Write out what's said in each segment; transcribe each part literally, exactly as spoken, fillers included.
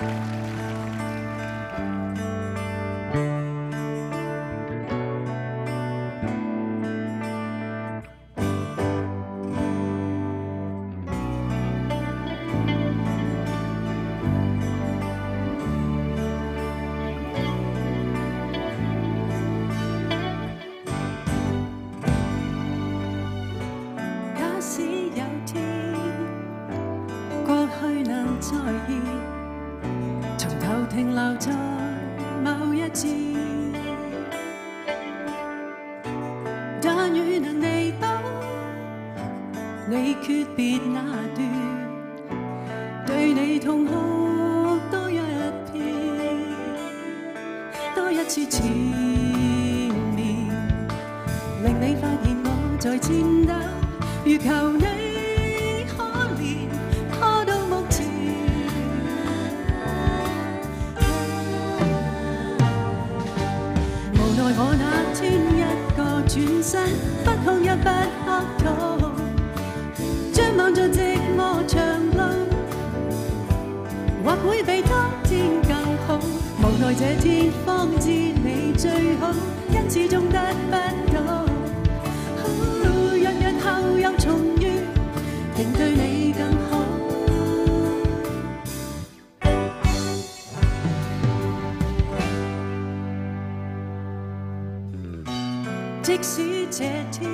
在意，從頭停留在某一節。但如能彌補你訣別那段，對你痛哭多一遍，多一次纏綿，令你發現我在顫抖，如求你。 我那天一個轉身，不哭也不乞討，張望着寂寞長路，或會比當天更好。無奈這天方知你最好，因始終得不到。哦、日日後又重遇，仍對你更好。 即使這天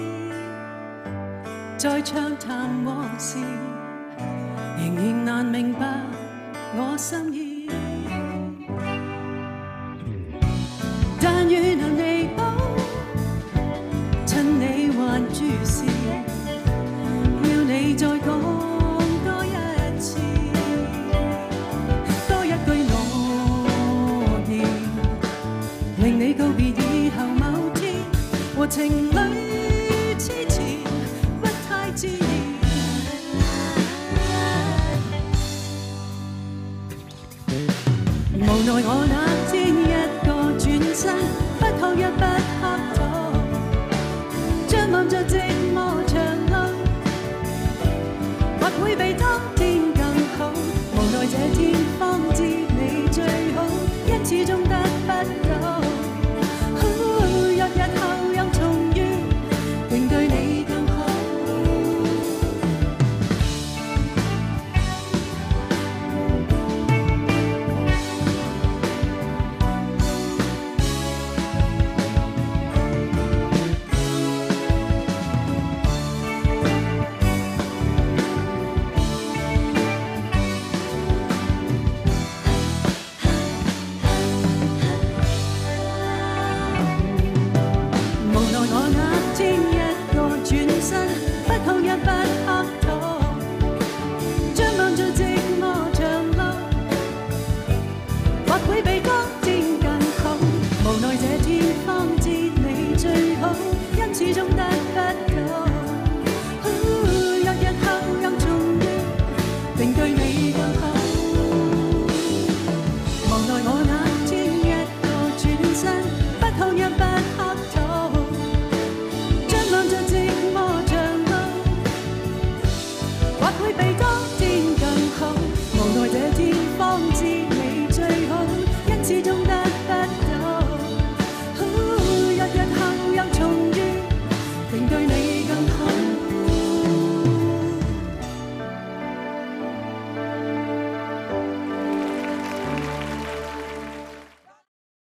再暢談往事，仍然難明白我心意。但如能彌補，趁你還注視，要你再講多一次，多一句諾言，令你告別以後某天。 和情侶痴纏不太自然，無奈我那天一個轉身，不哭也不乞討，張望着寂寞長路，或會被當。